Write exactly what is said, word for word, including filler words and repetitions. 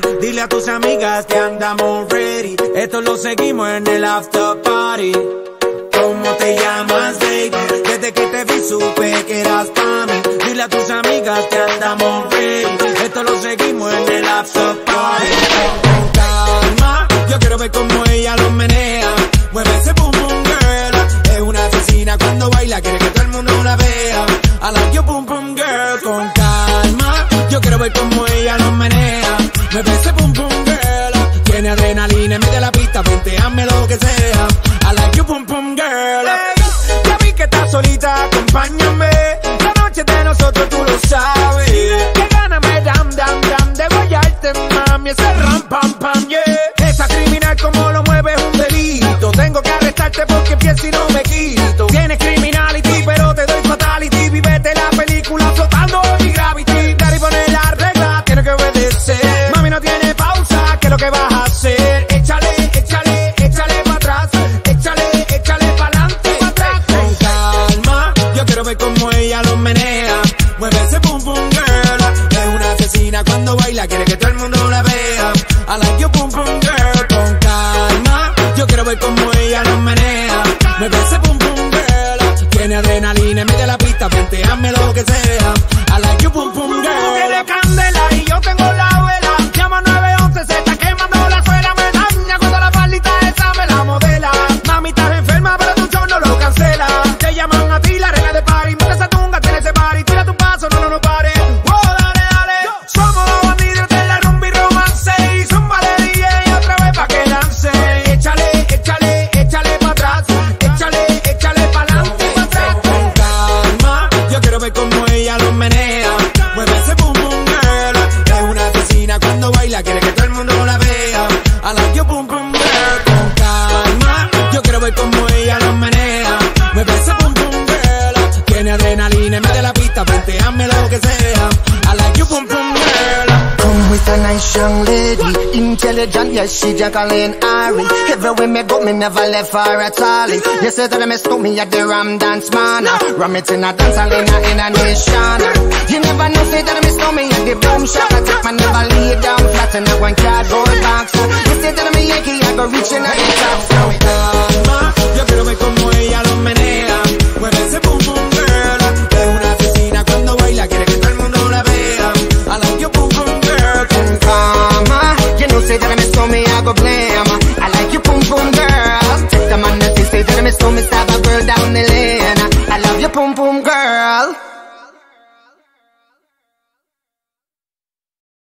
Dile a tus amigas que andamos ready. Esto lo seguimos en el after party. ¿Cómo te llamas, baby? Desde que te vi supe que eras pa' mí. Dile a tus amigas que andamos ready. Esto lo seguimos en el after party. Con calma, yo quiero ver cómo ella lo menea. Mueve ese boom boom girl. Es una asesina cuando baila, quiere que todo el mundo la vea. I like your boom boom girl. Con calma, yo quiero ver cómo ella lo menea. Mueve ese boom boom girl. Tiene adrenalina en medio de la pista, venteame lo que sea. I like your boom boom girl. Hey, ya vi que estás solita, acompáñame. La noche de nosotros tú lo sabes. Que gana me dam dam dam de guayarte, mami. Ese ram pam pam, yeah. Esa criminal como lo mueve es un delito. Tengo que arrestarte porque pienso y no me quito. Tienes criminality pero te doy fatality. Vivete la película flotando en mi gravity. Daddy pone la regla, tiene que obedecer. Mami no tiene pausa, ¿qué es lo que vas a hacer? Échale, échale, échale para atrás. Échale, échale pa'lante, pa' atrás. Con calma, yo quiero ver cómo ella lo menea. Mueve ese boom boom girl. Es una asesina cuando baila, quiere que todo el mundo la vea. I like your boom boom girl. Con calma, yo quiero ver cómo ella lo menea. Mueve ese boom boom girl. Tiene adrenalina en medio de la pista, venteame lo que sea. I like your boom boom girl. Tiene candela y yo tengo la vela. Llama nueve once, se está quemando la suela. Me daña cuando la palita esa me la modela. Mami, estás enferma, pero tu show no lo cancela. Te llaman a ti la reina de party. Mete esa tunga, tiene ese party. Tira tu paso, no, no, no pare. Oh, dale, dale. Somos los bandidos de la rumba y romance. Y zumba de D J otra vez pa' que lance. Échale, échale, échale pa' atrás. Échale, échale pa'lante, pa' atrás. Con calma, yo quiero ver cómo ella lo menea. Mueve ese boom boom girl. Es una asesina cuando baila, quiere que todo el mundo la vea. I like your boom boom girl. Con calma, yo quiero ver cómo ella lo menea. Mueve ese boom boom girl. Tiene adrenalina en medio de la pista, venteame lo que sea. I like your boom boom girl. Come with a nice young lady, intelligent, yes, she Jacqueline Ari. Everywhere me go, me never left her at all. You say that me stole me at the Ram Dance Man. Ram it in a dance hall in a, in a nation. You never know, say that me stole me at the Boom Shop. I take my never lay down flat in a one cardboard box. You say that me Yankee, I go reaching at the top. So calma, yo quiero ver cómo ella lo menea. Mueve ese boom boom girl. Es una asesina cuando baila, quiere que todo el mundo la vea. I like your boom boom girl. Con calma, you know say that me stole me, I go blame. I like your boom boom girl. Take the man that say that me stole me, stab a girl down the lane. I love your boom boom girl.